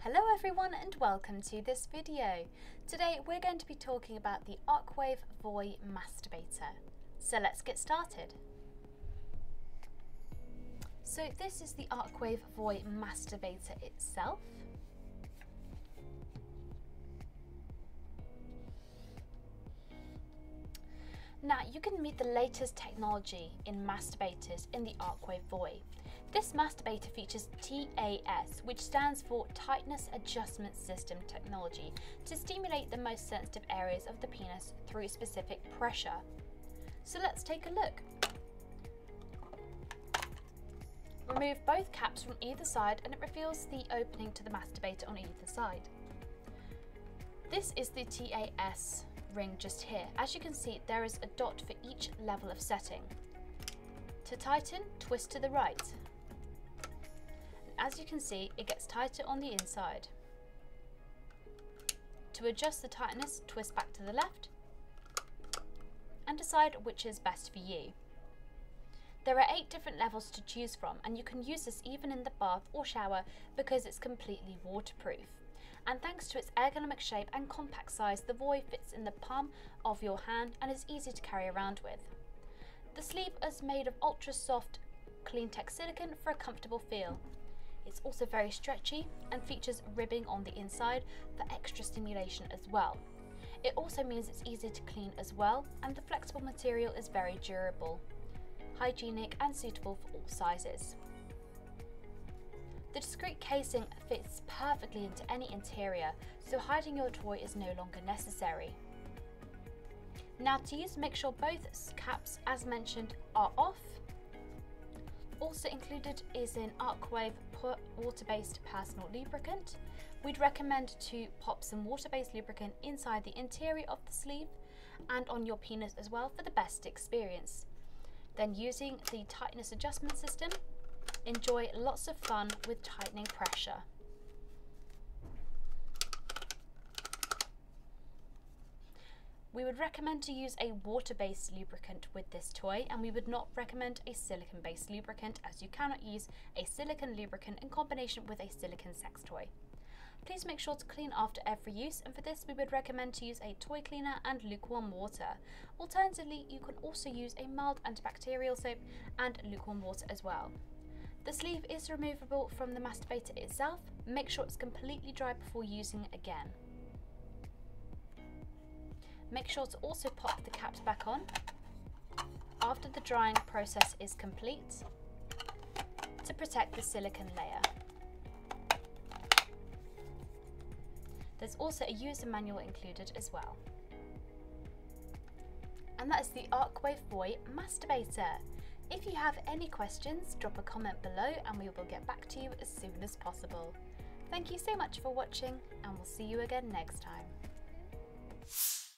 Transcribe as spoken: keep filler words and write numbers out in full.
Hello everyone and welcome to this video. Today we're going to be talking about the Arcwave Voy Masturbator. So let's get started. So this is the Arcwave Voy Masturbator itself. Now you can meet the latest technology in masturbators in the Arcwave Voy. This masturbator features T A S, which stands for Tightness Adjustment System technology, to stimulate the most sensitive areas of the penis through specific pressure. So let's take a look. Remove both caps from either side and it reveals the opening to the masturbator on either side. This is the T A S ring just here. As you can see, there is a dot for each level of setting. To tighten, twist to the right. As you can see, it gets tighter on the inside. To adjust the tightness, twist back to the left and decide which is best for you. There are eight different levels to choose from, and you can use this even in the bath or shower because it's completely waterproof. And thanks to its ergonomic shape and compact size, the Voy fits in the palm of your hand and is easy to carry around with. The sleeve is made of ultra soft Cleantech silicone for a comfortable feel. It's also very stretchy and features ribbing on the inside for extra stimulation as well. It also means it's easy to clean as well, and the flexible material is very durable, hygienic and suitable for all sizes. The discreet casing fits perfectly into any interior, so hiding your toy is no longer necessary. Now to use, make sure both caps, as mentioned, are off. Also included is an Arcwave water-based personal lubricant. We'd recommend to pop some water-based lubricant inside the interior of the sleeve and on your penis as well for the best experience. Then using the tightness adjustment system, enjoy lots of fun with tightening pressure. We would recommend to use a water-based lubricant with this toy, and we would not recommend a silicone-based lubricant, as you cannot use a silicone lubricant in combination with a silicone sex toy. Please make sure to clean after every use, and for this we would recommend to use a toy cleaner and lukewarm water. Alternatively, you can also use a mild antibacterial soap and lukewarm water as well. The sleeve is removable from the masturbator itself. Make sure it's completely dry before using it again. Make sure to also pop the caps back on after the drying process is complete to protect the silicone layer. There's also a user manual included as well. And that is the Arcwave Voy Masturbator. If you have any questions, drop a comment below and we will get back to you as soon as possible. Thank you so much for watching, and we'll see you again next time.